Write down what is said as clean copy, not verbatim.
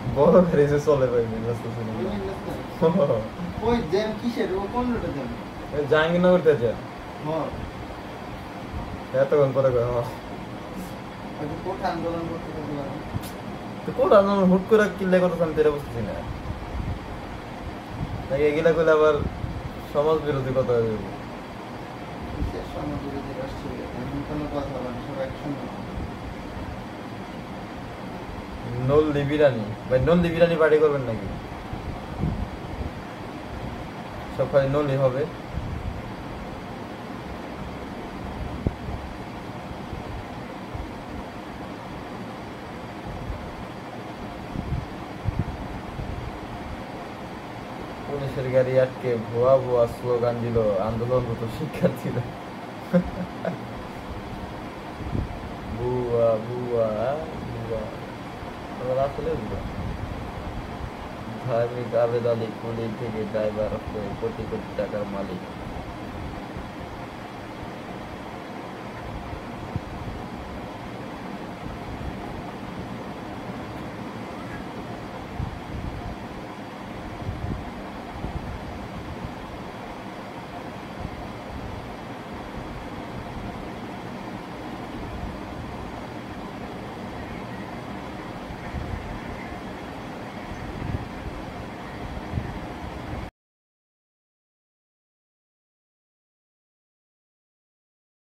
বড় গাড়ি যে চলে ভাই মেন রাস্তা ছিল ওই জ্যাম কিসের ও কোন রোডে জ্যাম জাহাঙ্গীরনগর থেকে হ্যাঁ এতক্ষণ পরে ওই যে কোটা আন্দোলন করতে গেলাম তো কোন আন্দোলন হুট করে কিল্লে করতে আমি তেরে বুঝতেছি না নাকি এগুলা করলে আবার সমাজ বিরোধী কথা হয়ে যাবে কিসের সমাজবিরোধী রাষ্ট্রীয় এমন কোনো কথা বলে না, সব একসঙ্গে নল্লি বিরানি ভাই নল্লি বিরানি পার্টি করবেন নাকি সব খালি নল্লি হবে পুলিশের গাড়ি আটকে ভুয়া ভুয়া স্লোগান দিল আন্দোলনরত শিক্ষার্থীরা ভুয়া ভুয়া ভুয়া আবার আসলে ভুয়া ধার্মিক আবেদ আলী কুলি থেকে ড্রাইভার হয়ে কোটি কোটি টাকার মালিক